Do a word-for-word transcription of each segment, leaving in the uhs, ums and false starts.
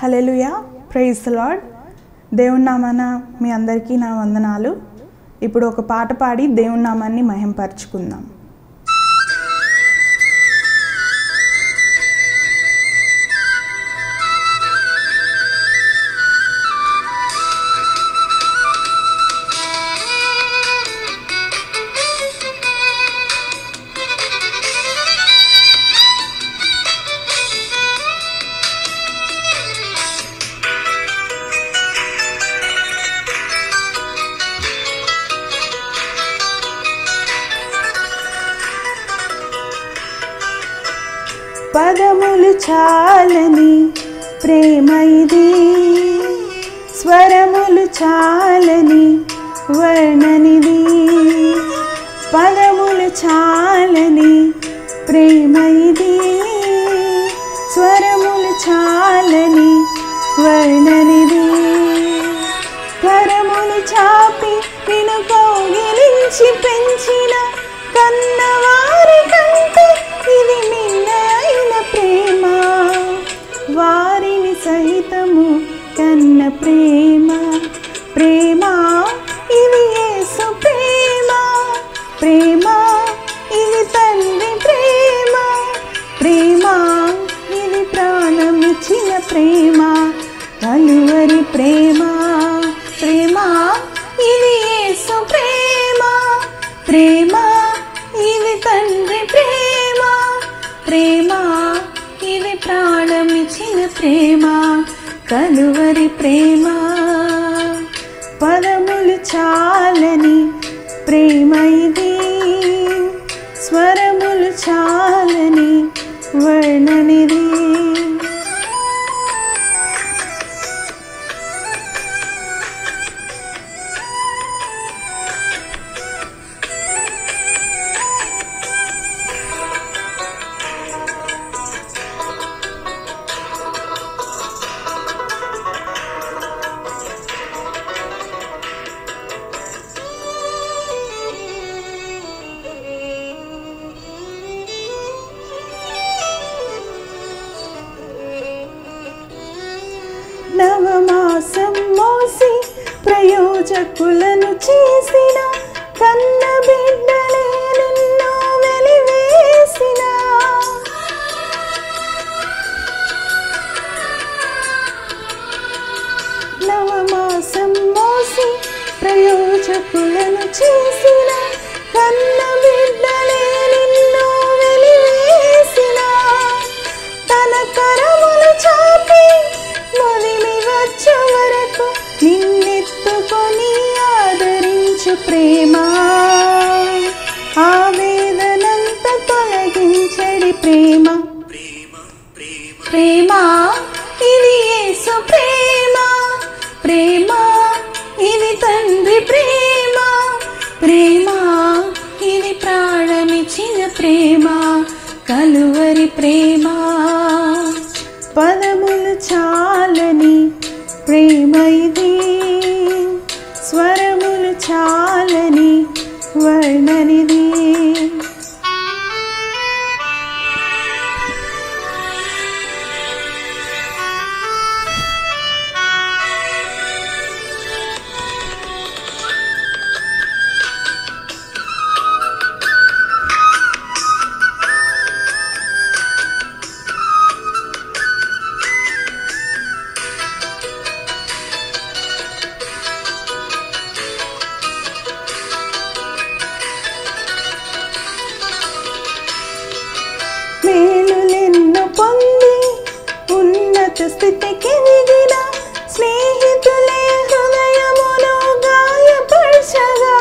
Hallelujah, praise the lord. దేవుని నామాన మీ అందరికీ నా వందనాలు. ఇప్పుడు ఒక పాట పాడి దేవుని నామాన్ని మహింపరచుకుందాం. పదములు చాలని ప్రేమ ఇది, స్వరములు చాలని వర్ణనిది. పదములు చాలని ప్రేమ ఇది, స్వరములు చాలని వర్ణనిది. కరములు చాపి నిన్ను కౌగిలించి పెంచిన కన్నవారి కంటే ఇది నిన్నైన ప్రేమ. వారిని సహితము కన్న ప్రేమ. ప్రేమ ఇది యేసు ప్రేమ. ప్రేమ ఇది తండ్రి ప్రేమ. ప్రేమ ఇది ప్రాణమిచ్చిన ప్రేమ. కలువరి ప్రేమ. ప్రేమ ఇది యేసు ప్రేమ. ప్రేమ ఇది తండ్రి ప్రేమ. ప్రేమ ఇది ప్రాణమిచ్చిన ప్రేమ. కలువరి ప్రేమ. పదములు చాలని ప్రేమ ఇది, స్వరములు చాలని వర్ణనిది. నవమాసం మోసి ప్రయోజకులను చేసిన కన్న బిడ్డలే నిన్ను వెలివేసిన. నవమాసం మోసి ప్రయోజకులను చేసిన కన్న బిడ్డలే నిన్ను వెలివేసిన. తన కరములు చాపి మొదిలి వచ్చే వరకు నిన్నెత్తుకొని ఆదరించు ప్రేమ. ఆవేదనంత తొలగించడి ప్రేమ. ప్రేమ ఇది యేసు ప్రేమ. ప్రేమ ఇది తండ్రి ప్రేమ. ప్రేమ ఇది ప్రాణమిచ్చిన ప్రేమ. కలువరి ప్రేమ. పదములు చాలని ప్రేమ ఇది, స్వరములు చాలని వర్ణనిది. మేలులెన్నో పొంది ఉన్నత స్థితికి ఎదిగిన స్నేహితులే హృదయమును గాయపరచగా.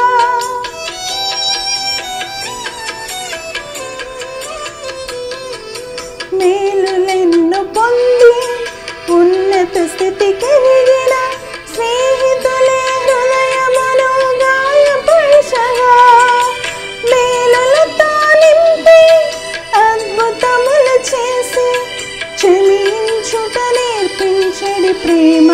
మేలులెన్నో పొంది ఉన్నత స్థితికి ఎదిగిన స్నేహితులే హృదయమును గాయపరచగా. మేలులతో నింపి అద్భుతములు చేసి క్షమించుట నేర్పించడి ప్రేమ.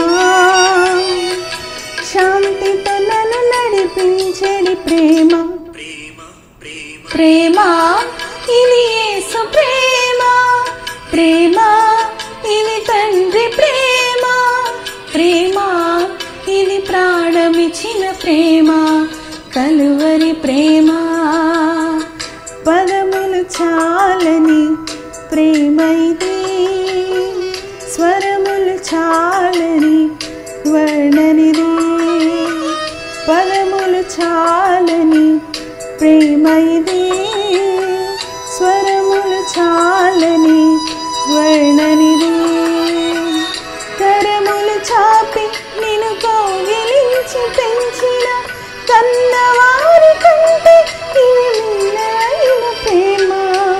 శాంతితో నన్ను నడిపించడి ప్రేమ. ప్రేమ ఇది యేసు ప్రేమ. ప్రేమ ఇది తండ్రి ప్రేమ. ప్రేమ ఇదే స్వరములు చాలని వర్ణనిదే కరములు చాపి నిన్ను కౌగిలించి పెంచిన కన్నవారి కంటే ఇది మిన్నైన ప్రేమ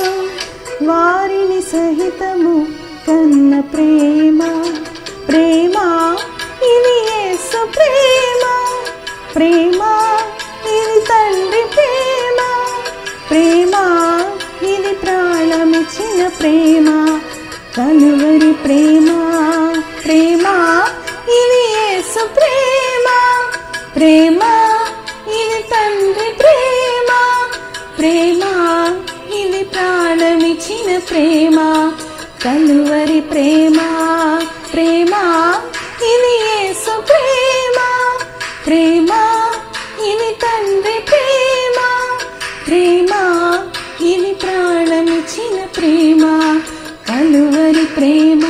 వారిని సహితము కన్న ప్రేమ ప్రేమ ఇది యేసు ప్రేమ ప్రేమ ఇది తండ్రి ప్రేమ ప్రేమ ఇది ప్రాణమిచ్చిన ప్రేమ కలువరి ప్రేమ ప్రేమ ఇది యేసు ప్రేమ ప్రేమ ఇది తండ్రి ప్రేమ ప్రేమ ఇది ప్రాణమిచ్చిన ప్రేమ కలువరి ప్రేమ ప్రేమ ఇది యేసు ప్రేమ ప్రేమ ఇది తండ్రి ప్రేమ ప్రేమ ఇది ప్రాణమిచ్చిన ప్రేమ కలువరి ప్రేమ.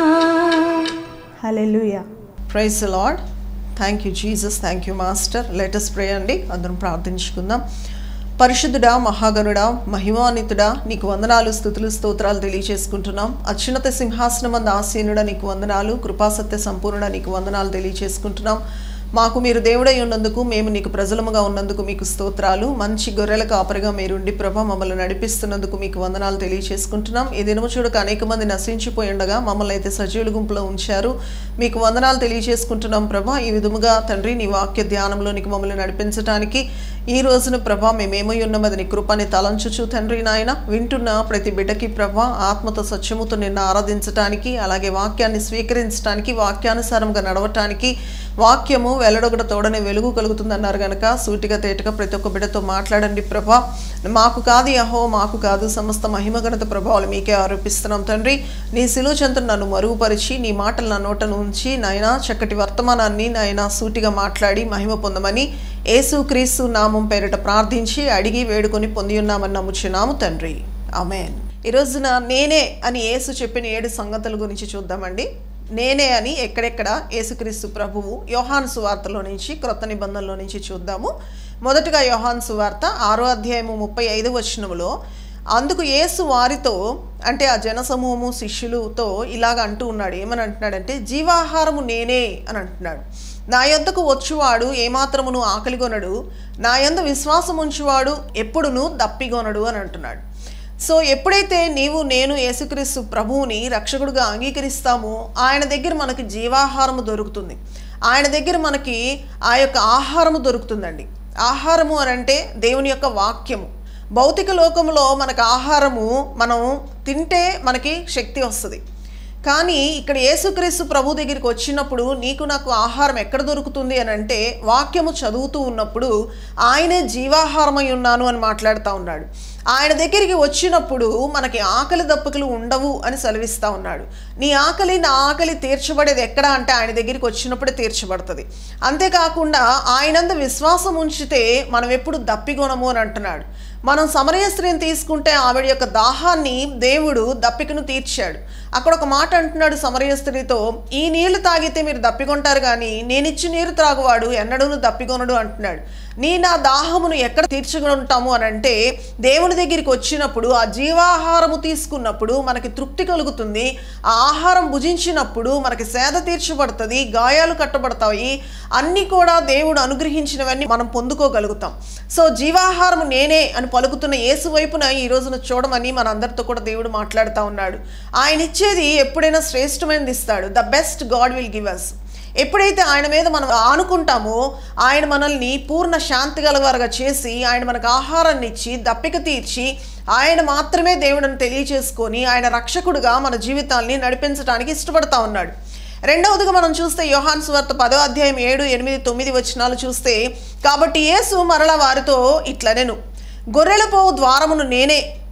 Hallelujah. Praise the Lord. Thank you Jesus. Thank you master. Let us pray అండి. అందరం ప్రార్థించుకుందాం. పరిశుద్ధుడా, మహాగణుడా, మహిమాన్వితుడా, నీకు వందనాలు, స్తుతులు, స్తోత్రాలు తెలియచేసుకుంటున్నాం. అత్యున్నత సింహాసనమందు ఆసీనుడా నీకు వందనాలు, కృపాసత్య సంపూర్ణ నీకు వందనాలు తెలియచేసుకుంటున్నాం. మాకు మీరు దేవుడై ఉన్నందుకు, మేము నీకు ప్రజలముగా ఉన్నందుకు మీకు స్తోత్రాలు. మంచి గొర్రెల కాపరిగా మీరుండి ప్రభ మమ్మల్ని నడిపిస్తున్నందుకు మీకు వందనాలు తెలియచేసుకుంటున్నాం. ఈ దినము చూడక అనేక మంది నశించిపోయి ఉండగా మమ్మల్ని అయితే సజీవుల గుంపులో ఉంచారు. మీకు వందనాలు తెలియచేసుకుంటున్నాం ప్రభ. ఈ విధముగా తండ్రి నీ వాక్య ధ్యానంలోనికి మమ్మల్ని నడిపించడానికి ఈ రోజున ప్రభ మేమేమై ఉన్నామది నీ కృపని తలంచుచు తండ్రి నాయన వింటున్న ప్రతి బిడ్డకి ప్రభ ఆత్మతో సత్యముతో నిన్ను ఆరాధించడానికి, అలాగే వాక్యాన్ని స్వీకరించడానికి, వాక్యానుసారంగా నడవటానికి, వాక్యము వెల్లడొకట తోడనే వెలుగు కలుగుతుందన్నారు కనుక సూటిగా తేటగా ప్రతి ఒక్క బిడ్డతో మాట్లాడండి ప్రభా. మాకు కాదు యహో, మాకు కాదు, సమస్త మహిమగణత ప్రభావాలు మీకే ఆరోపిస్తున్నాం తండ్రి. నీ శిలువ చెంతను నన్ను మరుగుపరిచి నీ మాటలు నా నోటను ఉంచి నాయన చక్కటి వర్తమానాన్ని నాయన సూటిగా మాట్లాడి మహిమ పొందమని యేసు క్రీస్తు నామం పేరిట ప్రార్థించి అడిగి వేడుకొని పొంది ఉన్నామని నమ్ముచున్నాము తండ్రి. ఆమేన్. ఈ రోజున నేనే అని యేసు చెప్పిన ఏడు సంగతుల గురించి చూద్దామండి. నేనే అని ఎక్కడెక్కడ యేసుక్రీస్తు ప్రభువు యోహాను సువార్తలో నుంచి, క్రొత్త నిబంధనలో నుంచి చూద్దాము. మొదటగా యోహాను సువార్త ఆరో అధ్యాయము ముప్పై ఐదు వచనములో, అందుకు యేసు వారితో, అంటే ఆ జనసమూహము శిష్యులతో ఇలాగ అంటూ ఉన్నాడు. ఏమని అంటున్నాడంటే, జీవాహారము నేనే అని అంటున్నాడు. నా యొద్దకు వచ్చువాడు ఏమాత్రమును ఆకలిగొనడు, నా యందు విశ్వాసం ఉంచువాడు ఎప్పుడును దప్పిగొనడు అని అంటున్నాడు. సో ఎప్పుడైతే నీవు నేను యేసుక్రీస్తు ప్రభువుని రక్షకుడుగా అంగీకరిస్తామో ఆయన దగ్గర మనకి జీవాహారము దొరుకుతుంది. ఆయన దగ్గర మనకి ఆ యొక్క ఆహారము దొరుకుతుందండి. ఆహారము అని అంటే దేవుని యొక్క వాక్యము. భౌతిక లోకంలో మనకు ఆహారము మనం తింటే మనకి శక్తి వస్తుంది. కానీ ఇక్కడ యేసుక్రీస్తు ప్రభు దగ్గరికి వచ్చినప్పుడు నీకు నాకు ఆహారం ఎక్కడ దొరుకుతుంది అని అంటే వాక్యము చదువుతూ ఉన్నప్పుడు ఆయనే జీవాహారమై ఉన్నాను అని మాట్లాడుతూ ఉన్నాడు. ఆయన దగ్గరికి వచ్చినప్పుడు మనకి ఆకలి దప్పుకలు ఉండవు అని సెలవిస్తూ ఉన్నాడు. నీ ఆకలి నా ఆకలి తీర్చబడేది ఎక్కడ అంటే ఆయన దగ్గరికి వచ్చినప్పుడే తీర్చబడుతుంది. అంతేకాకుండా ఆయనందు విశ్వాసం ఉంచితే మనం ఎప్పుడు దప్పిగొనము అని అంటున్నాడు. మనం సమరయ స్త్రీని తీసుకుంటే ఆవిడ యొక్క దాహాన్ని దేవుడు దప్పికను తీర్చాడు. అక్కడ ఒక మాట అంటున్నాడు సమరయ స్త్రీతో, ఈ నీళ్లు తాగితే మీరు దప్పికొంటారు కానీ నేనిచ్చి నీరు త్రాగువాడు ఎన్నడూను దప్పికొనడు అంటున్నాడు. నీ నా దాహమును ఎక్కడ తీర్చుకుంటాము అని అంటే దేవుని దగ్గరికి వచ్చినప్పుడు ఆ జీవాహారము తీసుకున్నప్పుడు మనకి తృప్తి కలుగుతుంది. ఆ ఆహారం భుజించినప్పుడు మనకి సేద తీర్చబడుతుంది, గాయాలు కట్టబడతాయి, అన్నీ కూడా దేవుడు అనుగ్రహించినవన్నీ మనం పొందుకోగలుగుతాం. సో జీవాహారము నేనే అని పలుకుతున్న యేసు వైపున ఈ రోజున చూడమని మన అందరితో కూడా దేవుడు మాట్లాడుతూ ఉన్నాడు. ఆయన ఇచ్చేది ఎప్పుడైనా శ్రేష్టమైనది ఇస్తాడు. The best God will give us. ఎప్పుడైతే ఆయన మీద మనం ఆనుకుంటామో ఆయన మనల్ని పూర్ణ శాంతి గలవారుగా చేసి ఆయన మనకు ఆహారాన్ని ఇచ్చి దప్పిక తీర్చి ఆయన మాత్రమే దేవుడిని తెలియచేసుకొని ఆయన రక్షకుడుగా మన జీవితాల్ని నడిపించడానికి ఇష్టపడతా ఉన్నాడు. రెండవదిగా మనం చూస్తే యోహాను సువార్త పదో అధ్యాయం ఏడు ఎనిమిది తొమ్మిది వచనాలు చూస్తే, కాబట్టి యేసు మరల వారితో ఇట్లనెను, గొర్రెల పోవు ద్వారమును నేనే,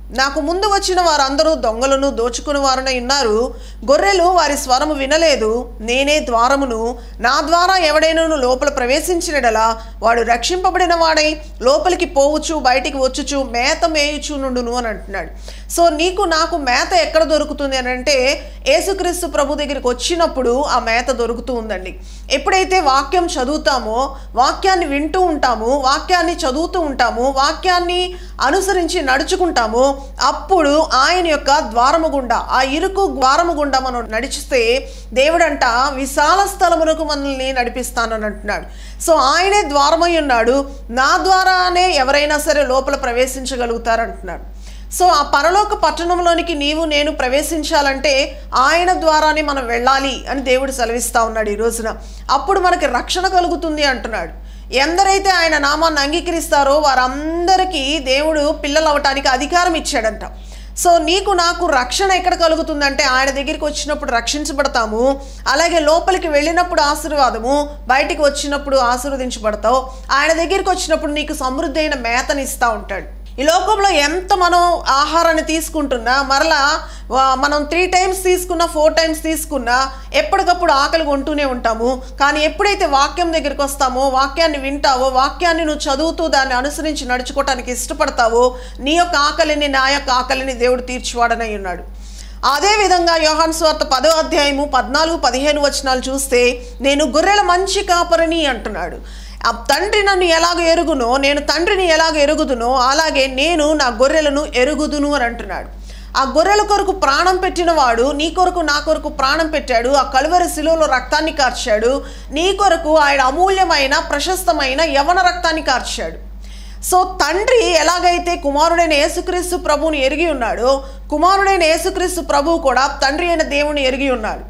నాకు ముందు వచ్చిన వారందరూ దొంగలను దోచుకుని వారునై ఉన్నారు. గొర్రెలు వారి స్వరము వినలేదు. నేనే ద్వారమును. నా ద్వారా ఎవడైనాను లోపల ప్రవేశించినడలా వాడు రక్షింపబడిన వాడై లోపలికి పోవచ్చు, బయటికి వచ్చుచు మేత మేయుచు నుండును అని అంటున్నాడు. సో నీకు నాకు మేత ఎక్కడ దొరుకుతుంది అని అంటే యేసుక్రీస్తు ప్రభు దగ్గరికి వచ్చినప్పుడు ఆ మేత దొరుకుతూ ఉందండి. ఎప్పుడైతే వాక్యం చదువుతామో, వాక్యాన్ని వింటూ ఉంటాము, వాక్యాన్ని చదువుతూ ఉంటాము, వాక్యాన్ని అనుసరించి నడుచుకుంటాము, అప్పుడు ఆయన యొక్క ద్వారము గుండా, ఆ ఇరుకు ద్వారము గుండా మనం నడిచితే దేవుడంట విశాల స్థలమునకు మనల్ని నడిపిస్తానని అంటున్నాడు. సో ఆయనే ద్వారమై ఉన్నాడు. నా ద్వారానే ఎవరైనా సరే లోపల ప్రవేశించగలుగుతారంటున్నాడు. సో ఆ పరలోక పట్టణంలోనికి నీవు నేను ప్రవేశించాలంటే ఆయన ద్వారానే మనం వెళ్ళాలి అని దేవుడు సెలవిస్తూ ఉన్నాడు ఈ రోజున. అప్పుడు మనకి రక్షణ కలుగుతుంది అంటున్నాడు. ఎందరైతే ఆయన నామాన్ని అంగీకరిస్తారో వారందరికీ దేవుడు పిల్లలు అవటానికి అధికారం ఇచ్చాడంట. సో నీకు నాకు రక్షణ ఎక్కడ కలుగుతుందంటే ఆయన దగ్గరికి వచ్చినప్పుడు రక్షించబడతాము. అలాగే లోపలికి వెళ్ళినప్పుడు ఆశీర్వాదము, బయటికి వచ్చినప్పుడు ఆశీర్వదించబడతావు. ఆయన దగ్గరికి వచ్చినప్పుడు నీకు సమృద్ధి అయిన మేతని ఇస్తూ ఉంటాడు. ఈ లోకంలో ఎంత మనం ఆహారాన్ని తీసుకుంటున్నా, మరలా మనం త్రీ టైమ్స్ తీసుకున్నా, ఫోర్ టైమ్స్ తీసుకున్నా ఎప్పటికప్పుడు ఆకలి కొంటూనే ఉంటాము. కానీ ఎప్పుడైతే వాక్యం దగ్గరికి వస్తామో, వాక్యాన్ని వింటావో, వాక్యాన్ని నువ్వు చదువుతూ దాన్ని అనుసరించి నడుచుకోవటానికి ఇష్టపడతావో, నీ యొక్క ఆకలిని, నా యొక్క ఆకలిని దేవుడు తీర్చివాడనై ఉన్నాడు. అదేవిధంగా యోహాను సువార్త పదో అధ్యాయము పద్నాలుగు పదిహేను వచనాలు చూస్తే నేను గొర్రెల మంచి కాపరిని అంటున్నాడు. ఆ తండ్రి నన్ను ఎలాగ ఎరుగునో, నేను తండ్రిని ఎలాగ ఎరుగుదునో అలాగే నేను నా గొర్రెలను ఎరుగుదును అని అంటున్నాడు. ఆ గొర్రెల కొరకు ప్రాణం పెట్టిన వాడు నీ కొరకు నా కొరకు ప్రాణం పెట్టాడు. ఆ కలువరి శిలువలో రక్తాన్ని కార్చాడు. నీ కొరకు ఆయన అమూల్యమైన ప్రశస్తమైన యవన రక్తాన్ని కార్చాడు. సో తండ్రి ఎలాగైతే కుమారుడైన యేసుక్రీస్తు ప్రభువుని ఎరిగి ఉన్నాడో, కుమారుడైన యేసుక్రీస్తు ప్రభువు కూడా తండ్రి అయిన దేవుని ఎరిగి ఉన్నాడు.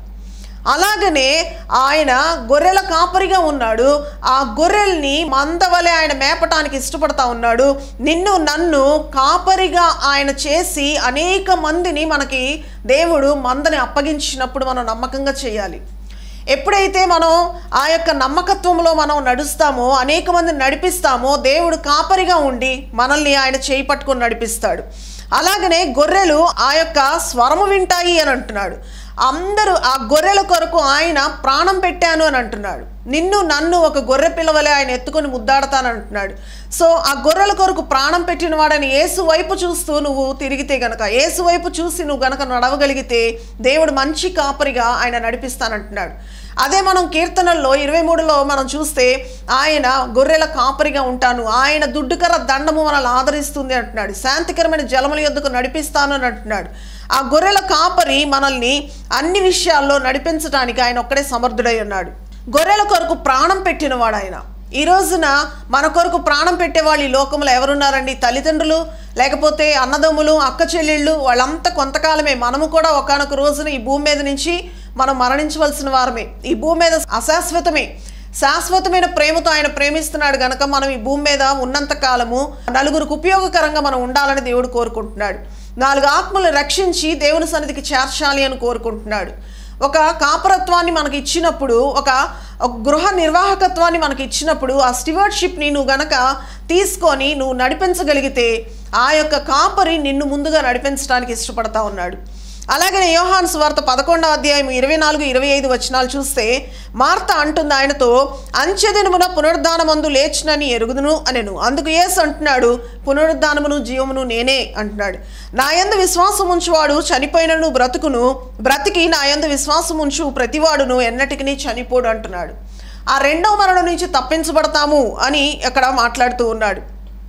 అలాగనే ఆయన గొర్రెల కాపరిగా ఉన్నాడు. ఆ గొర్రెల్ని మందవలే ఆయన మేపటానికి ఇష్టపడతా ఉన్నాడు. నిన్ను నన్ను కాపరిగా ఆయన చేసి అనేక మందిని మనకి దేవుడు మందని అప్పగించినప్పుడు మనం నమ్మకంగా చేయాలి. ఎప్పుడైతే మనం ఆ యొక్క నమ్మకత్వంలో మనం నడుస్తామో, అనేక మందిని నడిపిస్తామో, దేవుడు కాపరిగా ఉండి మనల్ని ఆయన చేయి పట్టుకొని నడిపిస్తాడు. అలాగనే గొర్రెలు ఆ యొక్క స్వరము వింటాయి అని అంటున్నాడు. అందరూ ఆ గొర్రెల కొరకు ఆయన ప్రాణం పెట్టాను అని అంటున్నాడు. నిన్ను నన్ను ఒక గొర్రె పిల్లవలే ఆయన ఎత్తుకొని ముద్దాడతాను అంటున్నాడు. సో ఆ గొర్రెల కొరకు ప్రాణం పెట్టిన వాడని యేసు వైపు చూస్తూ నువ్వు తిరిగితే గనక, యేసు వైపు చూసి నువ్వు గనక నడవగలిగితే దేవుడు మంచి కాపరిగా ఆయన నడిపిస్తానంటున్నాడు. అదే మనం కీర్తనల్లో ఇరవై మూడులో మనం చూస్తే ఆయన గొర్రెల కాపరిగా ఉంటాను, ఆయన దుడ్డుకర దండము మనల్ని ఆదరిస్తుంది అంటున్నాడు, శాంతికరమైన జలముల యొద్దకు నడిపిస్తాను అని అంటున్నాడు. ఆ గొర్రెల కాపరి మనల్ని అన్ని విషయాల్లో నడిపించడానికి ఆయన ఒక్కడే సమర్థుడై ఉన్నాడు. గొర్రెల కొరకు ప్రాణం పెట్టినవాడు ఆయన. ఈ రోజున మన కొరకు ప్రాణం పెట్టేవాళ్ళు ఈ లోకంలో ఎవరున్నారండి? తల్లిదండ్రులు, లేకపోతే అన్నదమ్ములు, అక్క చెల్లెళ్ళు, వాళ్ళంతా కొంతకాలమే. మనము కూడా ఒకానొక రోజున ఈ భూమి మీద నుంచి మనం మరణించవలసిన వారమే. ఈ భూమి మీద అశాశ్వతమే. శాశ్వతమైన ప్రేమతో ఆయన ప్రేమిస్తున్నాడు గనక మనం ఈ భూమి మీద ఉన్నంత కాలము నలుగురికి ఉపయోగకరంగా మనం ఉండాలని దేవుడు కోరుకుంటున్నాడు. నాలుగు ఆత్మలు రక్షించి దేవుని సన్నిధికి చేర్చాలి అని కోరుకుంటున్నాడు. ఒక కాపరత్వాన్ని మనకి ఇచ్చినప్పుడు, ఒక గృహ నిర్వాహకత్వాన్ని మనకి ఇచ్చినప్పుడు, ఆ స్టివర్డ్షిప్ని నువ్వు గనక తీసుకొని నువ్వు నడిపించగలిగితే ఆ యొక్క కాపరి నిన్ను ముందుగా నడిపించడానికి ఇష్టపడతా ఉన్నాడు. అలాగే యోహాను సువార్త పదకొండవ అధ్యాయం ఇరవై నాలుగు ఇరవై ఐదు వచనాలు చూస్తే మార్త అంటుంది ఆయనతో, అంచెదినమున పునరుద్ధానమందు లేచినని ఎరుగుదును అనెను. అందుకు యేసు అంటున్నాడు, పునరుద్ధానమును జీవమును నేనే అంటున్నాడు. నా యందు విశ్వాసం ఉంచువాడు చనిపోయినను బ్రతుకును, బ్రతికి నా యందు విశ్వాసం ఉంచు ప్రతివాడును ఎన్నటికి చనిపోడు అంటున్నాడు. ఆ రెండవ మరణం నుంచి తప్పించబడతాము అని అక్కడ మాట్లాడుతూ ఉన్నాడు.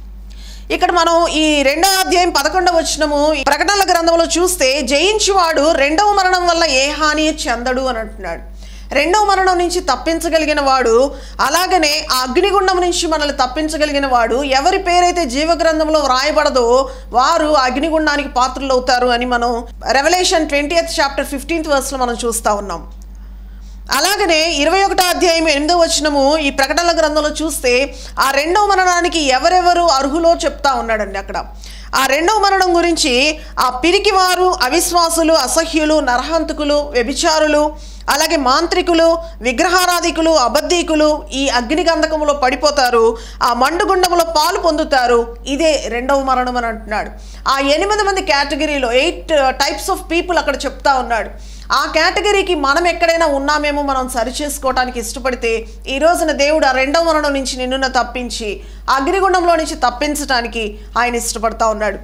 ఇక్కడ మనం ఈ రెండవ అధ్యాయం పదకొండవ వచనము ప్రకటనల గ్రంథంలో చూస్తే జయించువాడు రెండవ మరణం వల్ల ఏ హాని చెందడు అని అంటున్నాడు. రెండవ మరణం నుంచి తప్పించగలిగిన వాడు, అలాగనే ఆ అగ్నిగుండం నుంచి మనల్ని తప్పించగలిగిన వాడు, ఎవరి పేరైతే జీవ గ్రంథంలో వ్రాయబడదో వారు అగ్నిగుండానికి పాత్రలు అవుతారు అని మనం రెవల్యూషన్ ట్వంటీయత్ చాప్టర్ ఫిఫ్టీన్త్ వర్స్లో మనం చూస్తూ ఉన్నాం. అలాగనే ఇరవై ఒకటో అధ్యాయం ఎనిమిదో వచనము ఈ ప్రకటనల గ్రంథంలో చూస్తే ఆ రెండవ మరణానికి ఎవరెవరు అర్హులో చెప్తా ఉన్నాడండి. అక్కడ ఆ రెండవ మరణం గురించి ఆ పిరికివారు, అవిశ్వాసులు, అసహ్యులు, నరహంతకులు, వ్యభిచారులు, అలాగే మాంత్రికులు, విగ్రహారాధికులు, అబద్ధీకులు ఈ అగ్నిగంధకములో పడిపోతారు, ఆ మండుగుండములో పాలు పొందుతారు. ఇదే రెండవ మరణం అని అంటున్నాడు. ఆ ఎనిమిది మంది కేటగిరీలో ఎయిట్ టైప్స్ ఆఫ్ పీపుల్ అక్కడ చెప్తా ఉన్నాడు. ఆ కేటగిరీకి మనం ఎక్కడైనా ఉన్నామేమో మనం సరిచేసుకోవడానికి ఇష్టపడితే ఈ రోజున దేవుడు ఆ రెండవ మరణం నుంచి నిన్ను తప్పించి అగ్నిగుండంలో నుంచి తప్పించడానికి ఆయన ఇష్టపడతా ఉన్నాడు.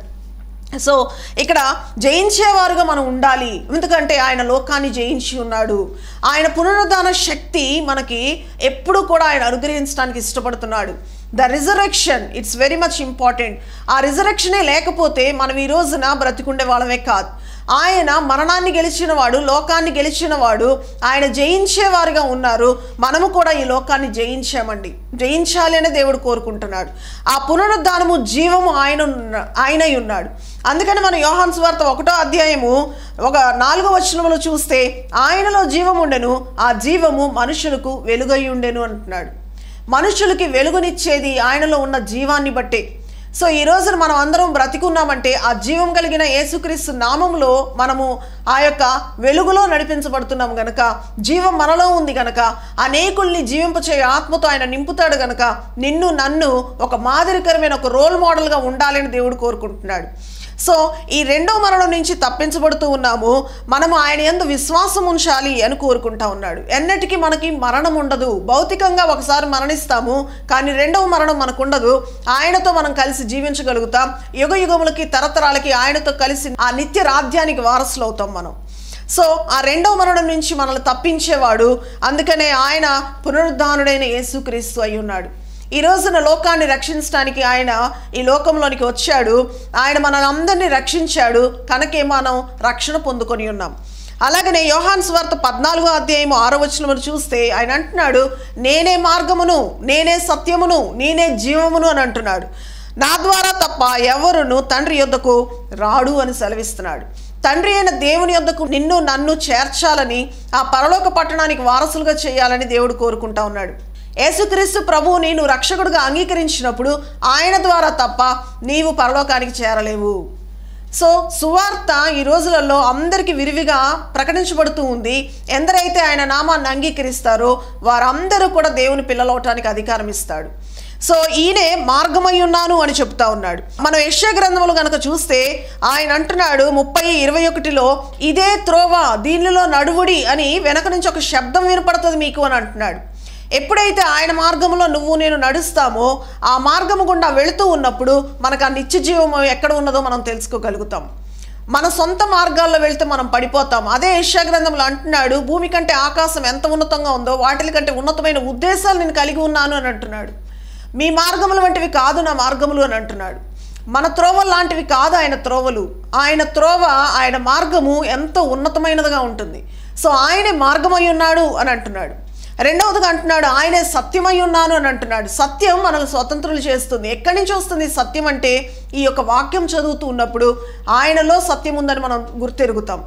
సో ఇక్కడ జయించేవారుగా మనం ఉండాలి, ఎందుకంటే ఆయన లోకాన్ని జయించి ఉన్నాడు. ఆయన పునరుద్ధాన శక్తి మనకి ఎప్పుడు కూడా ఆయన అనుగ్రహించడానికి ఇష్టపడుతున్నాడు. The resurrection it's very much important. ఆ రిజరెక్షనే లేకపోతే మనం ఈ రోజున బ్రతికుండే వాళ్ళమే కాదు. ఆయన మరణాన్ని గెలిచిన వాడు, లోకాన్ని గెలిచిన వాడు, ఆయన జయించేవారుగా ఉన్నారు. మనము కూడా ఈ లోకాన్ని జయించామండి, జయించాలి అని దేవుడు కోరుకుంటున్నాడు. ఆ పునరుద్ధానము జీవము ఆయన ఆయనై ఉన్నాడు. అందుకని మన యోహాను సువార్త ఒకటో అధ్యాయము ఒక నాలుగో వచనంలో చూస్తే ఆయనలో జీవం ఉండెను, ఆ జీవము మనుషులకు వెలుగై ఉండెను అంటున్నాడు. మనుషులకి వెలుగునిచ్చేది ఆయనలో ఉన్న జీవాన్ని బట్టే. సో ఈ రోజున మనం అందరం బ్రతికున్నామంటే ఆ జీవం కలిగిన యేసుక్రీస్తు నామములో మనము ఆ యొక్క వెలుగులో నడిపించబడుతున్నాం గనక, జీవం మనలో ఉంది గనక, అనేకుల్ని జీవింపచేయ ఆత్మతో ఆయన నింపుతాడు గనక నిన్ను నన్ను ఒక మాదిరికరమైన ఒక రోల్ మోడల్గా ఉండాలని దేవుడు కోరుకుంటున్నాడు. సో ఈ రెండో మరణం నుంచి తప్పించబడుతూ ఉన్నాము. మనము ఆయన యందు విశ్వాసం ఉంచాలి అని కోరుకుంటా ఉన్నాడు. ఎన్నటికీ మనకి మరణం ఉండదు. భౌతికంగా ఒకసారి మరణిస్తాము, కానీ రెండవ మరణం మనకు ఉండదు. ఆయనతో మనం కలిసి జీవించగలుగుతాం. యుగ యుగములకి తరతరాలకి ఆయనతో కలిసి ఆ నిత్య రాజ్యానికి వారసులు అవుతాం మనం. సో ఆ రెండవ మరణం నుంచి మనల్ని తప్పించేవాడు. అందుకనే ఆయన పునరుద్ధానుడైన యేసుక్రీస్తు అయి ఉన్నాడు. ఈ రోజున లోకాన్ని రక్షించడానికి ఆయన ఈ లోకంలోనికి వచ్చాడు. ఆయన మనల్ని అందరినీ రక్షించాడు కనుకే మనం రక్షణ పొందుకొని ఉన్నాం. అలాగనే యోహాను సువార్త పద్నాలుగో అధ్యాయము ఆరో వచనమును చూస్తే ఆయన అంటున్నాడు, నేనే మార్గమును, నేనే సత్యమును, నేనే జీవమును అని అంటున్నాడు. నా ద్వారా తప్ప ఎవరును తండ్రి యొద్దకు రాడు అని సెలవిస్తున్నాడు. తండ్రి అయిన దేవుని యొద్దకు నిన్ను నన్ను చేర్చాలని, ఆ పరలోక పట్టణానికి వారసులుగా చేయాలని దేవుడు కోరుకుంటా ఉన్నాడు. యేసుక్రీస్తు ప్రభువుని నువ్వు రక్షకుడుగా అంగీకరించినప్పుడు ఆయన ద్వారా తప్ప నీవు పరలోకానికి చేరలేవు. సో సువార్త ఈ రోజులలో అందరికీ విరివిగా ప్రకటించబడుతూ ఉంది. ఎందరైతే ఆయన నామాన్ని అంగీకరిస్తారో వారందరూ కూడా దేవుని పిల్లలవటానికి అధికారం ఇస్తాడు. సో ఈయనే మార్గమై ఉన్నాను అని చెప్తా ఉన్నాడు. మనం యెషయా గ్రంథములు కనుక చూస్తే ఆయన అంటున్నాడు ముప్పై ఇరవై ఒకటిలో, ఇదే త్రోవ, దీనిలో నడువుడి అని వెనక నుంచి ఒక శబ్దం వినపడుతుంది మీకు అని అంటున్నాడు. ఎప్పుడైతే ఆయన మార్గంలో నువ్వు నేను నడుస్తామో ఆ మార్గము గుండా వెళుతూ ఉన్నప్పుడు మనకు ఆ నిత్య జీవం ఎక్కడ ఉన్నదో మనం తెలుసుకోగలుగుతాం. మన సొంత మార్గాల్లో వెళ్తే మనం పడిపోతాం. అదే యెషయా గ్రంథంలో అంటున్నాడు, భూమి కంటే ఆకాశం ఎంత ఉన్నతంగా ఉందో వాటి కంటే ఉన్నతమైన ఉద్దేశాలు నేను కలిగి ఉన్నాను అని అంటున్నాడు. మీ మార్గములు వంటివి కాదు నా మార్గములు అని అంటున్నాడు. మన త్రోవలు లాంటివి కాదు ఆయన త్రోవలు. ఆయన త్రోవ, ఆయన మార్గము ఎంతో ఉన్నతమైనదిగా ఉంటుంది. సో ఆయనే మార్గమై ఉన్నాడు అని అంటున్నాడు. రెండవదిగా అంటున్నాడు ఆయనే సత్యమై ఉన్నాను అని అంటున్నాడు. సత్యం మనకు స్వతంత్రులు చేస్తుంది. ఎక్కడి నుంచి వస్తుంది సత్యం అంటే ఈ యొక్క వాక్యం చదువుతూ ఉన్నప్పుడు ఆయనలో సత్యం ఉందని మనం గుర్తెరుగుతాం.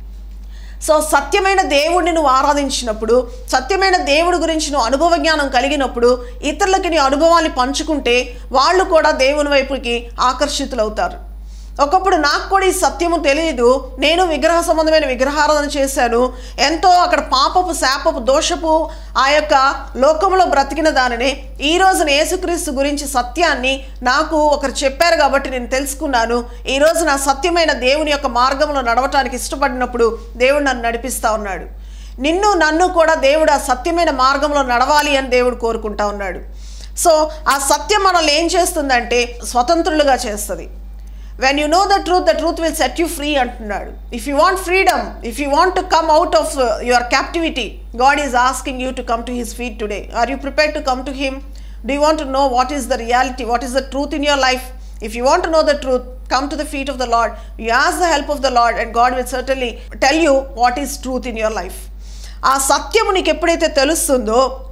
సో సత్యమైన దేవుడిని నువ్వు ఆరాధించినప్పుడు, సత్యమైన దేవుడి గురించి నువ్వు అనుభవ జ్ఞానం కలిగినప్పుడు ఇతరులకి నీ అనుభవాన్ని పంచుకుంటే వాళ్ళు కూడా దేవుని వైపుకి ఆకర్షితులవుతారు. ఒకప్పుడు నాకు కూడా ఈ సత్యము తెలియదు, నేను విగ్రహ సంబంధమైన విగ్రహారాధన చేశాను, ఎంతో అక్కడ పాపపు శాపపు దోషపు ఆ యొక్క లోకంలో బ్రతికిన దానిని ఈ రోజున యేసుక్రీస్తు గురించి సత్యాన్ని నాకు ఒకరు చెప్పారు కాబట్టి నేను తెలుసుకున్నాను. ఈ రోజు నా సత్యమైన దేవుని యొక్క మార్గంలో నడవటానికి ఇష్టపడినప్పుడు దేవుడు నన్ను నడిపిస్తూ ఉన్నాడు. నిన్ను నన్ను కూడా దేవుడు ఆ సత్యమైన మార్గంలో నడవాలి అని దేవుడు కోరుకుంటా ఉన్నాడు. సో ఆ సత్యం మనల్ని ఏం చేస్తుందంటే స్వతంత్రులుగా చేస్తుంది. When you know the truth, the truth will set you free అంటున్నాడు. If you want freedom, if you want to come out of uh, your captivity, God is asking you to come to his feet today. Are you prepared to come to him? Do you want to know what is the reality, what is the truth in your life? If you want to know the truth, come to the feet of the Lord. You ask the help of the Lord and God will certainly tell you what is truth in your life. ఆ సత్యము నీకు ఎప్పుడైతే తెలుస్తుందో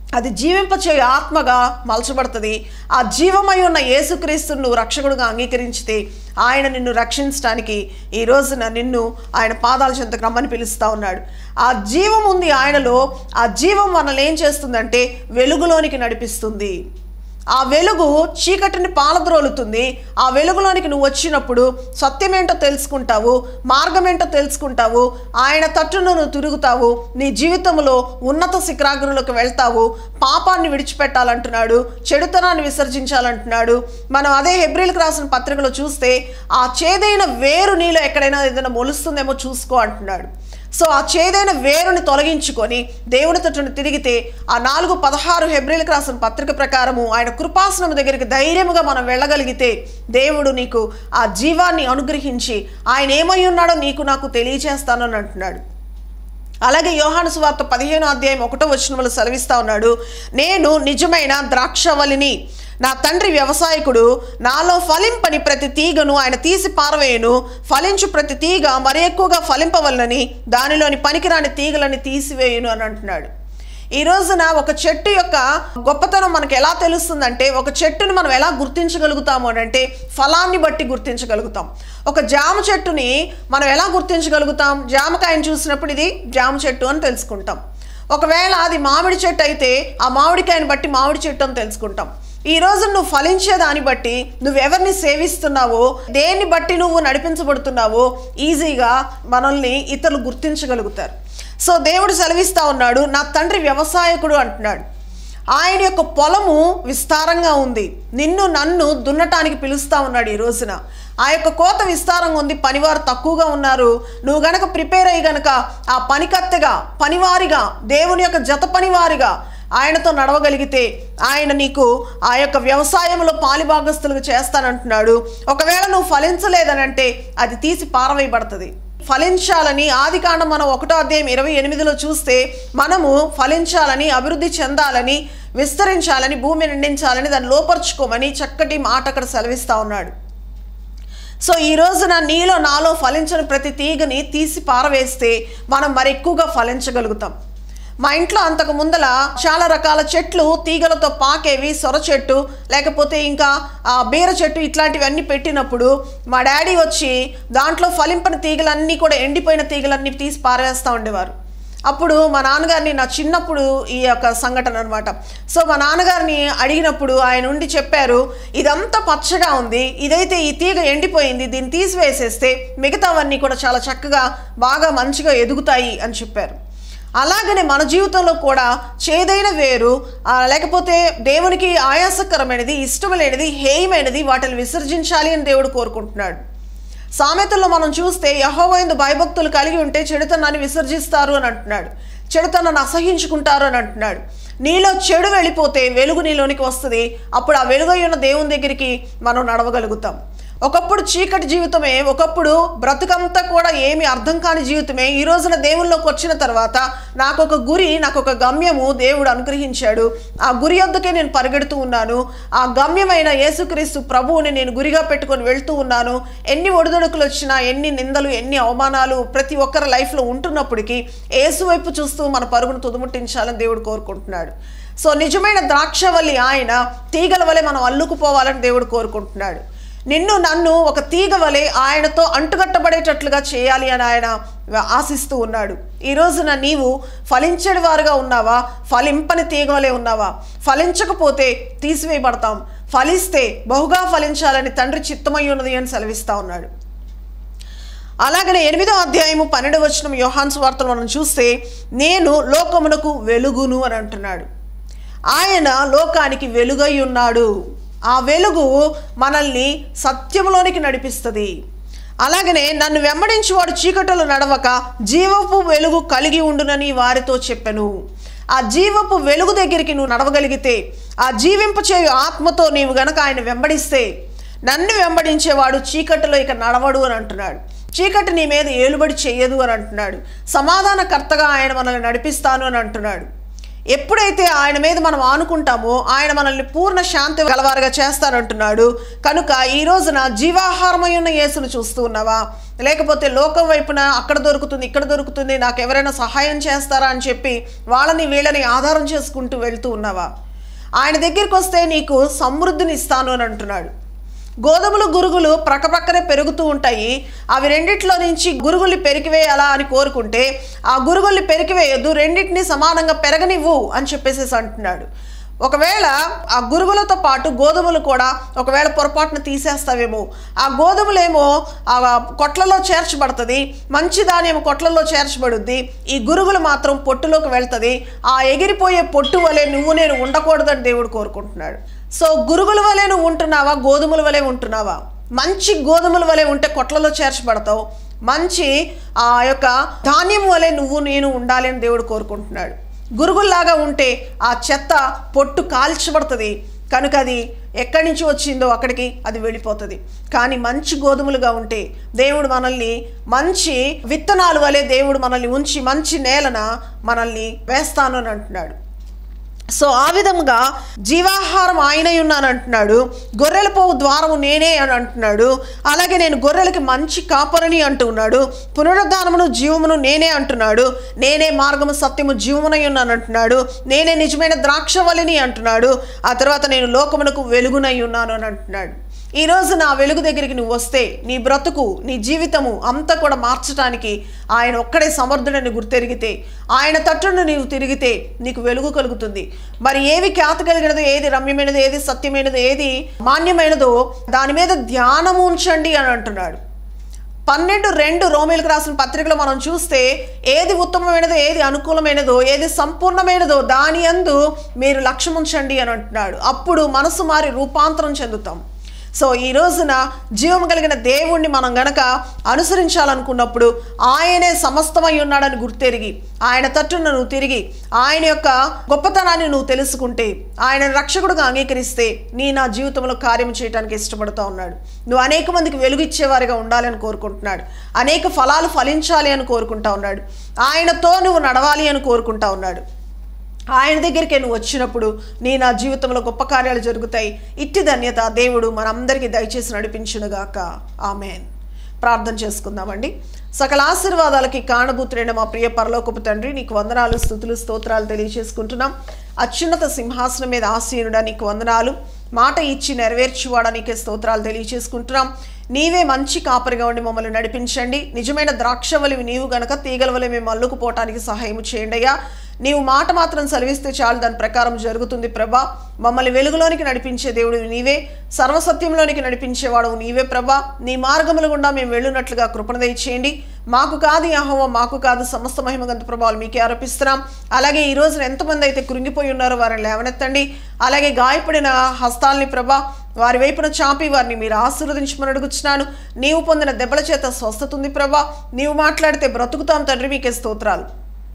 అది జీవింపచేయ ఆత్మగా మలచబడుతుంది. ఆ జీవమై ఉన్న యేసుక్రీస్తును నువ్వు రక్షకుడుగా అంగీకరించితే ఆయన నిన్ను రక్షించడానికి ఈ రోజున నిన్ను ఆయన పాదాల చెంతకు రమ్మని పిలుస్తూ ఉన్నాడు. ఆ జీవం ఉంది ఆయనలో. ఆ జీవం మనల్ని ఏం చేస్తుందంటే వెలుగులోనికి నడిపిస్తుంది. ఆ వెలుగు చీకటిని పాలద్రోలుతుంది. ఆ వెలుగులోనికి నువ్వు వచ్చినప్పుడు సత్యమేంటో తెలుసుకుంటావు, మార్గమేంటో తెలుసుకుంటావు, ఆయన తట్టును నువ్వు తిరుగుతావు, నీ జీవితంలో ఉన్నత శిఖరాగ్రులకు వెళ్తావు. పాపాన్ని విడిచిపెట్టాలంటున్నాడు, చెడుతనాన్ని విసర్జించాలంటున్నాడు. మనం అదే హెబ్రీలకు రాసిన పత్రికలో చూస్తే ఆ చేదైన వేరు నీలో ఎక్కడైనా ఏదైనా మొలుస్తుందేమో చూసుకో అంటున్నాడు. సో ఆ చేదైన వేరుని తొలగించుకొని దేవుని తట్టును తిరిగితే ఆ నాలుగు పదహారు హెబ్రీలకు రాసిన పత్రిక ప్రకారము ఆయన కృపాసనం దగ్గరికి ధైర్యముగా మనం వెళ్ళగలిగితే దేవుడు నీకు ఆ జీవాన్ని అనుగ్రహించి ఆయన ఏమై ఉన్నాడో నీకు నాకు తెలియచేస్తాను అని అంటున్నాడు. అలాగే యోహాను సువార్త పదిహేను అధ్యాయం ఒకటో వచనంలో సెలవిస్తా ఉన్నాడు, నేను నిజమైన ద్రాక్షవల్లిని, నా తండ్రి వ్యవసాయకుడు, నాలో ఫలింపని ప్రతి తీగను ఆయన తీసి పారవేయను, ఫలించు ప్రతి తీగ మరి ఎక్కువగా ఫలింపవలనని దానిలోని పనికిరాని తీగలని తీసివేయును అని అంటున్నాడు. ఈ రోజున ఒక చెట్టు యొక్క గొప్పతనం మనకు ఎలా తెలుస్తుందంటే, ఒక చెట్టుని మనం ఎలా గుర్తించగలుగుతాము అని అంటే ఫలాన్ని బట్టి గుర్తించగలుగుతాం. ఒక జామ చెట్టుని మనం ఎలా గుర్తించగలుగుతాం? జామకాయని చూసినప్పుడు ఇది జామ చెట్టు అని తెలుసుకుంటాం. ఒకవేళ అది మామిడి చెట్టు అయితే ఆ మామిడికాయని బట్టి మామిడి చెట్టు అని తెలుసుకుంటాం. ఈ రోజు నువ్వు ఫలించే దాన్ని బట్టి, నువ్వు ఎవరిని సేవిస్తున్నావో, దేన్ని బట్టి నువ్వు నడిపించబడుతున్నావో ఈజీగా మనల్ని ఇతరులు గుర్తించగలుగుతారు. సో దేవుడు సెలవిస్తూ ఉన్నాడు, నా తండ్రి వ్యవసాయకుడు అంటున్నాడు. ఆయన యొక్క పొలము విస్తారంగా ఉంది, నిన్ను నన్ను దున్నటానికి పిలుస్తూ ఉన్నాడు. ఈ రోజున ఆ యొక్క కోత విస్తారంగా ఉంది, పనివారు తక్కువగా ఉన్నారు. నువ్వు గనక ప్రిపేర్ అయ్యి గనక ఆ పనికత్తెగా, పనివారిగా, దేవుని యొక్క జత పనివారిగా ఆయనతో నడవగలిగితే ఆయన నీకు ఆ యొక్క వ్యవసాయంలో పాలిభాగస్తులుగా చేస్తానంటున్నాడు. ఒకవేళ నువ్వు ఫలించలేదనంటే అది తీసి పారవేయబడుతుంది. ఫలించాలని ఆది కాండం మనం ఒకటో అధ్యాయం ఇరవై ఎనిమిదిలో చూస్తే మనము ఫలించాలని, అభివృద్ధి చెందాలని, విస్తరించాలని, భూమి నిండించాలని, దాన్ని లోపరుచుకోమని చక్కటి మాట అక్కడ సెలవిస్తూ ఉన్నాడు. సో ఈ రోజున నీలో నాలో ఫలించని ప్రతి తీగని తీసి పారవేస్తే మనం మరి ఎక్కువగా ఫలించగలుగుతాం. మా ఇంట్లో అంతకు ముందల చాలా రకాల చెట్లు తీగలతో పాకేవి, సొర చెట్టు లేకపోతే ఇంకా బీర చెట్టు ఇట్లాంటివన్నీ పెట్టినప్పుడు మా డాడీ వచ్చి దాంట్లో ఫలింపని తీగలన్నీ కూడా ఎండిపోయిన తీగలన్నీ తీసి పారేస్తూ ఉండేవారు. అప్పుడు మా నాన్నగారిని, నా చిన్నప్పుడు ఈ యొక్క సంఘటన అనమాట. సో మా నాన్నగారిని అడిగినప్పుడు ఆయన ఉండి చెప్పారు, ఇదంతా పచ్చగా ఉంది, ఇదైతే ఈ తీగ ఎండిపోయింది, దీన్ని తీసివేసేస్తే మిగతావన్నీ కూడా చాలా చక్కగా బాగా మంచిగా ఎదుగుతాయి అని చెప్పారు. అలాగనే మన జీవితంలో కూడా చేదైన వేరు లేకపోతే దేవునికి ఆయాసకరమైనది, ఇష్టమైనది, హేయమైనది వాటిని విసర్జించాలి అని దేవుడు కోరుకుంటున్నాడు. సామెతల్లో మనం చూస్తే యెహోవా యందు భయభక్తులు కలిగి ఉంటే చెడుతనాన్ని విసర్జిస్తారు అని అంటున్నాడు, చెడుతనాన్ని అసహించుకుంటారు అని అంటున్నాడు. నీలో చెడు వెళ్ళిపోతే వెలుగు నీలోనికి వస్తుంది. అప్పుడు ఆ వెలుగై ఉన్న దేవుని దగ్గరికి మనం నడవగలుగుతాం. ఒకప్పుడు చీకటి జీవితమే, ఒకప్పుడు బ్రతుకంతా కూడా ఏమి అర్థం కాని జీవితమే. ఈ రోజున దేవుల్లోకి వచ్చిన తర్వాత నాకు ఒక గురి, నాకు ఒక గమ్యము దేవుడు అనుగ్రహించాడు. ఆ గురి వద్దకే నేను పరిగెడుతూ ఉన్నాను. ఆ గమ్యమైన యేసుక్రీస్తు ప్రభువుని నేను గురిగా పెట్టుకొని వెళ్తూ ఉన్నాను. ఎన్ని ఒడిదొడుకులు వచ్చినా, ఎన్ని నిందలు, ఎన్ని అవమానాలు ప్రతి ఒక్కరి లైఫ్లో ఉంటున్నప్పటికీ యేసు వైపు చూస్తూ మన పరుగును తుదముట్టించాలని దేవుడు కోరుకుంటున్నాడు. సో నిజమైన ద్రాక్షవల్లి ఆయన, తీగల వలె మనం అల్లుకుపోవాలని దేవుడు కోరుకుంటున్నాడు. నిన్ను నన్ను ఒక తీగ వలె ఆయనతో అంటుకట్టబడేటట్లుగా చేయాలి అని ఆయన ఆశిస్తూ ఉన్నాడు. ఈ రోజున నీవు ఫలించని వారుగా ఉన్నావా, ఫలింపని తీగ వలె ఉన్నావా? ఫలించకపోతే తీసివేయబడతాం, ఫలిస్తే బహుగా ఫలించాలని తండ్రి చిత్తమై ఉన్నది అని సెలవిస్తూ ఉన్నాడు. అలాగనే ఎనిమిదో అధ్యాయము పన్నెండు వచనం యోహాను సువార్తలో మనం చూస్తే, నేను లోకమునకు వెలుగును అని అంటున్నాడు. ఆయన లోకానికి వెలుగై ఉన్నాడు. ఆ వెలుగు మనల్ని సత్యంలోనికి నడిపిస్తుంది. అలాగనే నన్ను వెంబడించేవాడు చీకటిలో నడవక జీవపు వెలుగు కలిగి ఉండునని వారితో చెప్పెను. ఆ జీవపు వెలుగు దగ్గరికి నువ్వు నడవగలిగితే, ఆ జీవింపచేయు ఆత్మతో నీవు గనక ఆయన వెంబడిస్తే, నన్ను వెంబడించేవాడు చీకటిలో ఇక నడవడు అని అంటున్నాడు. చీకటి నీ మీద ఏలుబడి చేయదు అని అంటున్నాడు. సమాధానకర్తగా ఆయన మనల్ని నడిపిస్తాను అని అంటున్నాడు. ఎప్పుడైతే ఆయన మీద మనం ఆనుకుంటామో ఆయన మనల్ని పూర్ణ శాంతి గలవారుగా చేస్తానంటున్నాడు. కనుక ఈ రోజున జీవాహారమై ఉన్న యేసును చూస్తూ ఉన్నావా, లేకపోతే లోకం వైపున అక్కడ దొరుకుతుంది ఇక్కడ దొరుకుతుంది నాకు ఎవరైనా సహాయం చేస్తారా అని చెప్పి వాళ్ళని వీళ్ళని ఆధారం చేసుకుంటూ వెళ్తూ ఉన్నావా? ఆయన దగ్గరికి వస్తే నీకు సమృద్ధిని ఇస్తాను అని అంటున్నాడు. గోధుమలు గురుగులు ప్రక్కప్రక్కనే పెరుగుతూ ఉంటాయి. అవి రెండిట్లో నుంచి గురుగుల్ని పెరికివేయాలా అని కోరుకుంటే ఆ గురుగుల్ని పెరికివేయొద్దు, రెండింటిని సమానంగా పెరగనివ్వు అని చెప్పేసి అంటున్నాడు. ఒకవేళ ఆ గురుగులతో పాటు గోధుమలు కూడా ఒకవేళ పొరపాటున తీసేస్తావేమో, ఆ గోధుమలేమో ఆ కొట్లలో చేర్చబడుతుంది, మంచి ధాన్యం కొట్లలో చేర్చబడుద్ది, ఈ గురుగులు మాత్రం పొట్టులోకి వెళ్తుంది. ఆ ఎగిరిపోయే పొట్టు వలె నువ్వు నేను ఉండకూడదని దేవుడు కోరుకుంటున్నాడు. సో గురుగుల వలె నువ్వు ఉంటున్నావా, గోధుమల వలె ఉంటున్నావా? మంచి గోధుమల వలె ఉంటే కొట్లలో చేర్చబడతావు, మంచి ఆ యొక్క ధాన్యం వలె నువ్వు నేను ఉండాలి అని దేవుడు కోరుకుంటున్నాడు. గురుగుల్లాగా ఉంటే ఆ చెత్త పొట్టు కాల్చబడుతుంది, కనుక అది ఎక్కడి నుంచి వచ్చిందో అక్కడికి అది వెళ్ళిపోతుంది. కానీ మంచి గోధుమలుగా ఉంటే దేవుడు మనల్ని మంచి విత్తనాలు వలె దేవుడు మనల్ని ఉంచి మంచి నేలన మనల్ని వేస్తాను అని అంటున్నాడు. సో ఆ విధంగా జీవాహారం ఆయనై ఉన్నాను అంటున్నాడు. గొర్రెల పోవు ద్వారము నేనే అని అంటున్నాడు. అలాగే నేను గొర్రెలకి మంచి కాపరిని అంటున్నాడు. పునరుద్ధానమును జీవమును నేనే అంటున్నాడు. నేనే మార్గము సత్యము జీవమునై ఉన్నాను అంటున్నాడు. నేనే నిజమైన ద్రాక్షవల్లిని అంటున్నాడు. ఆ తర్వాత నేను లోకమునకు వెలుగునై ఉన్నాను అని అంటున్నాడు. ఈరోజు నా వెలుగు దగ్గరికి నువ్వు వస్తే నీ బ్రతుకు నీ జీవితము అంతా కూడా మార్చడానికి ఆయన ఒక్కడే సమర్థుడని గుర్తెరిగితే, ఆయన తట్టును నీవు తిరిగితే నీకు వెలుగు కలుగుతుంది. మరి ఏవి ఖ్యాత కలిగినదో, ఏది రమ్యమైనదో, ఏది సత్యమైనదో, ఏది మాన్యమైనదో దాని మీద ధ్యానం ఉంచండి అని అంటున్నాడు. పన్నెండు రెండు రోమీలకు రాసిన పత్రికలో మనం చూస్తే ఏది ఉత్తమమైనదో, ఏది అనుకూలమైనదో, ఏది సంపూర్ణమైనదో దాని యందు మీరు లక్ష్యం ఉంచండి అని అంటున్నాడు. అప్పుడు మనసు మారి రూపాంతరం చెందుతాం. సో ఈ రోజున జీవం కలిగిన దేవుణ్ణి మనం గనక అనుసరించాలనుకున్నప్పుడు ఆయనే సమస్తమై ఉన్నాడని గుర్తెరిగి ఆయన తట్టును నువ్వు తిరిగి ఆయన యొక్క గొప్పతనాన్ని నువ్వు తెలుసుకుంటే, ఆయన రక్షకుడుగా అంగీకరిస్తే నీ నా జీవితంలో కార్యం చేయడానికి ఇష్టపడుతూ ఉన్నాడు. నువ్వు అనేక మందికి వెలుగు ఇచ్చేవారిగా ఉండాలని కోరుకుంటున్నాడు. అనేక ఫలాలు ఫలించాలి అని కోరుకుంటా ఉన్నాడు. ఆయనతో నువ్వు నడవాలి అని కోరుకుంటా ఉన్నాడు. ఆయన దగ్గరికి నువ్వు వచ్చినప్పుడు నీ నా జీవితంలో గొప్ప కార్యాలు జరుగుతాయి. ఇట్టి ధన్యత దేవుడు మనందరికీ దయచేసి నడిపించునుగాక. ఆమెన్. ప్రార్థన చేసుకుందామండి. సకల ఆశీర్వాదాలకి కారణభూతుడైన మా ప్రియ పరలోకపు తండ్రి, నీకు వందనాలు, స్తుతులు, స్తోత్రాలు తెలియజేసుకుంటున్నాం. అత్యున్నత సింహాసనం మీద ఆసీనుడా నీకు వందనాలు. మాట ఇచ్చి నెరవేర్చువాడా నీకే స్తోత్రాలు తెలియజేసుకుంటున్నాం. నీవే మంచి కాపరిగా ఉండి మమ్మల్ని నడిపించండి. నిజమైన ద్రాక్షవలివి నీవు గనక తీగల వలె మేము అల్లుకుపోవటానికి సహాయం చేయండి అయ్యా. నీవు మాట మాత్రం సెలవిస్తే చాలు, దాని ప్రకారం జరుగుతుంది ప్రభా. మమ్మల్ని వెలుగులోనికి నడిపించే దేవుడు నీవే, సర్వసత్యంలోనికి నడిపించేవాడు నీవే ప్రభా. నీ మార్గముల గుండా మేము వెళ్ళున్నట్లుగా కృపణ దయచేయండి. మాకు కాదు యెహోవా, మాకు కాదు, సమస్త మహిమగంత ప్రభావాలు మీకే ఆరోపిస్తున్నాం. అలాగే ఈ రోజున ఎంతమంది అయితే కృంగిపోయి ఉన్నారో వారిని లేవనెత్తండి. అలాగే గాయపడిన హస్తాల్ని ప్రభా వారి వైపున చాపి వారిని మీరు ఆశీర్వదించమని అడుగుచున్నాను. నీవు పొందిన దెబ్బల చేత స్వస్థత ఉంది ప్రభా. నీవు మాట్లాడితే బ్రతుకుతాం తండ్రి, మీకే స్తోత్రాలు.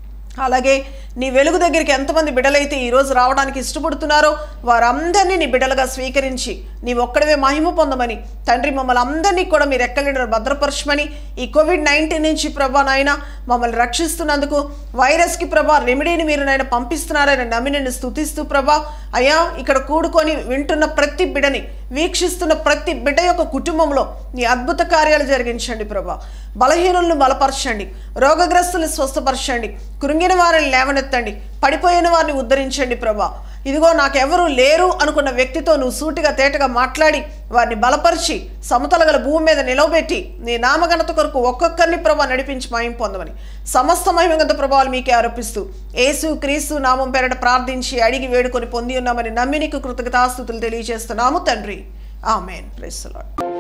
అలాగే నీ వెలుగు దగ్గరికి ఎంతమంది బిడ్డలైతే ఈరోజు రావడానికి ఇష్టపడుతున్నారో వారందరినీ నీ బిడ్డలుగా స్వీకరించి నీవు ఒక్కడవే మహిమ పొందమని తండ్రి, మమ్మల్ని అందరినీ కూడా మీరు ఎక్కలేని భద్రపరచమని, ఈ కోవిడ్ నైన్టీన్ నుంచి ప్రభా నాయన మమ్మల్ని రక్షిస్తున్నందుకు, వైరస్కి ప్రభా రెమెడీని మీరు నాయన పంపిస్తున్నారని నమ్మి నిన్ను స్తుతిస్తూ ప్రభా అయ్యా, ఇక్కడ కూడుకొని వింటున్న ప్రతి బిడ్డని, వీక్షిస్తున్న ప్రతి బిడ్డ యొక్క కుటుంబంలో నీ అద్భుత కార్యాలు జరిగించండి ప్రభా. బలహీనులను బలపరచండి, రోగగ్రస్తులను స్వస్థపరచండి, కృంగిన వారిని లేవనెత్తండి, పడిపోయిన వారిని ఉద్ధరించండి ప్రభా. ఇదిగో నాకెవరూ లేరు అనుకున్న వ్యక్తితో నువ్వు సూటిగా తేటగా మాట్లాడి వారిని బలపరిచి సమతల గల భూమి మీద నిలవబెట్టి నీ నామఘనత కొరకు ఒక్కొక్కరిని ప్రభా నడిపించి మహిమ పొందమని సమస్త మహిమగంత ప్రభావాలు మీకే ఆరోపిస్తూ యేసు క్రీస్తు నామం పేరట ప్రార్థించి అడిగి వేడుకొని పొంది ఉన్నామని నమ్మి నీకు కృతజ్ఞతాస్తుతులు తెలియజేస్తున్నాము తండ్రి. ఆమేన్. Praise the lord.